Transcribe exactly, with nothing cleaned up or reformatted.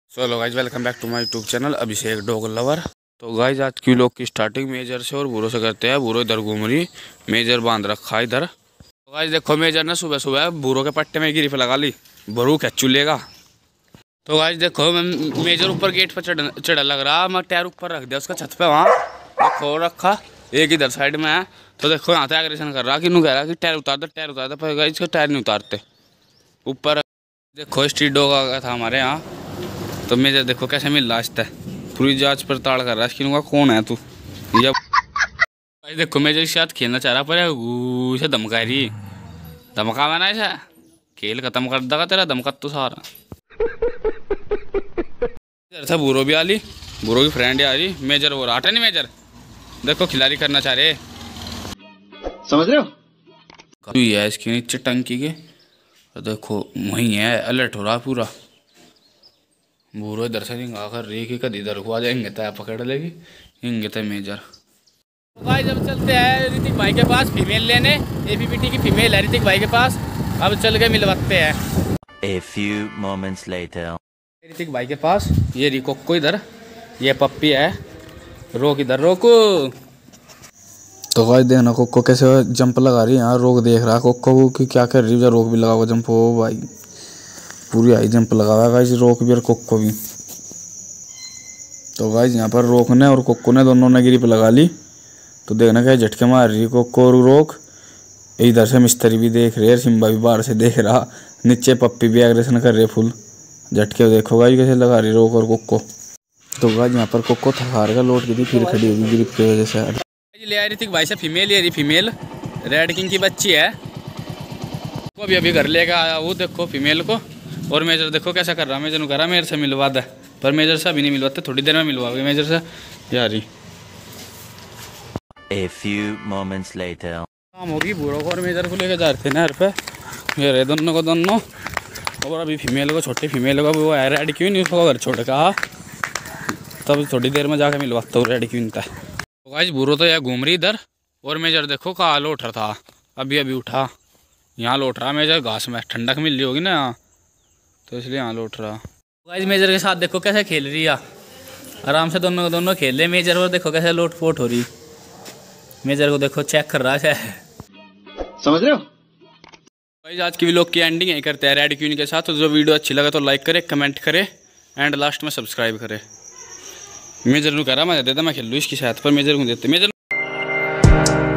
So hello guys, welcome back to my YouTube channel Abhishek dog lover. तो guys आज की लोग की स्टार्टिंग मेजर से और बूरो से करते हैं। बूरो इधर घूम रही, मेजर बांध रखा है इधर। तो गाइज देखो, मेजर ने सुबह सुबह बूरो के पट्टे में गिरिफ लगा ली, बरू खच्चू लेगा। तो गाइज देखो, मेजर ऊपर गेट पर चढ़ चढ़ा लग रहा, मैं टायर ऊपर रख दिया उसका छत पे, वहाँ देखो रखा, एक इधर साइड में है। तो देखो यहाँ से एग्रेशन कर रहा कि नू कह रहा कि टायर उतार दे टायर उतार दे, पर गाइज इसका टायर नहीं उतारते ऊपर। देखो स्ट्रीट डॉग आ गया था हमारे यहाँ, तो मेजर देखो कैसे मिल रहा है, पूरी जांच पड़ताल कर रहा है इसकी, कौन है तू। जब भाई देखो मेजर के साथ खेलना चाह रहा, पर उसे धमका रही, धमका मैंने ऐसा खेल खत्म कर देगा तेरा, धमका तो सारा। इधर से बूरो भी आ ली, बूरो की फ्रेंड आ रही, मेजर वो रहा नहीं, मेजर देखो खिलाड़ी करना चाह रहे, समझ रहे हो। ये है इसके नीचे टंकी के, देखो वही है, अलर्ट हो रहा पूरा। बूरो इधर से आकर रही कि कद इधर को आ जाएंगे तो पकड़ लेगी, हिंगे तो मेजर। भाई जब चलते हैं ऋतिक भाई के पास फीमेल लेने, एपीपीटी की फीमेल है ऋतिक भाई के पास, अब चल के मिलवाते हैं। A few moments later. Hrithik भाई के पास ये रही कोको इधर, ये पप्पी है, रोक इधर रोको। तो भाई देखना कोको कैसे जंप लगा रही है, यहाँ रोक देख रहा कोको की क्या कर रही है, रोक भी लगा हुआ जंप हो भाई, पूरी हाई जंप लगा हुआ है गाइस, रोक भी और कोको भी। तो गाइस यहाँ पर रोक ने और कोको ने दोनों ने ग्रिप लगा ली, तो देखना क्या झटके मार रही कोको और रोक। इधर से मिस्त्री भी देख रहे, सिम्बा भी बाहर से देख रहा, नीचे पप्पी भी एग्रेशन कर रहे फुल झटके। देखो गाइस कैसे लगा रही रोक और कोको। तो गाइस यहाँ पर कोको थकार का लौट गई थी, फिर खड़ी होगी ग्रिप की वजह से। ले आ ऋतिक भाई से फीमेल ले रही, फीमेल रेड किंग की बच्ची है, वो भी अभी घर लेकर आया वो देखो फीमेल को। और मेजर देखो कैसा कर रहा, मेजर कह रहा मेरे से मिलवा दे, पर मेजर से अभी नहीं मिलवाते, थोड़ी देर में मिलवाओगे मेजर से यारी। A few moments later. काम होगी बूढ़ों को और मेजर को लेकर जा रहे थे नहर पे, ये रहे दोनों को दोनों। और अभी फीमेल को, छोटी फीमेल को वो है रेड क्वीन, उसको घर छोड़ कहा, तब थोड़ी देर में जाकर मिलवाता हूँ रेड क्वीन था। तो गाइस बूढ़ो तो यह घूम रही इधर, और मेजर देखो कहाँ लौट रहा था, अभी अभी उठा, यहाँ लौट रहा मेजर, घास में ठंडक मिल रही होगी ना यहाँ, तो इसलिए यहाँ लौट रहा। गाइस मेजर के साथ देखो कैसे खेल रही है, आराम से दोनों दोनों खेल रहे मेजर, और देखो कैसे लोट पोट हो रही, मेजर को देखो चेक कर रहा है, समझ रहे हो। गाइस आज की व्लॉग की एंडिंग यही करते हैं रेड क्वीन के साथ। तो जो वीडियो अच्छी लगे तो लाइक करे, कमेंट करे एंड लास्ट में सब्सक्राइब करे। मेजर को कह रहा मैं दे देता, मैं खेल लूँ इसकी साथ, पर मेजर को देते मेजर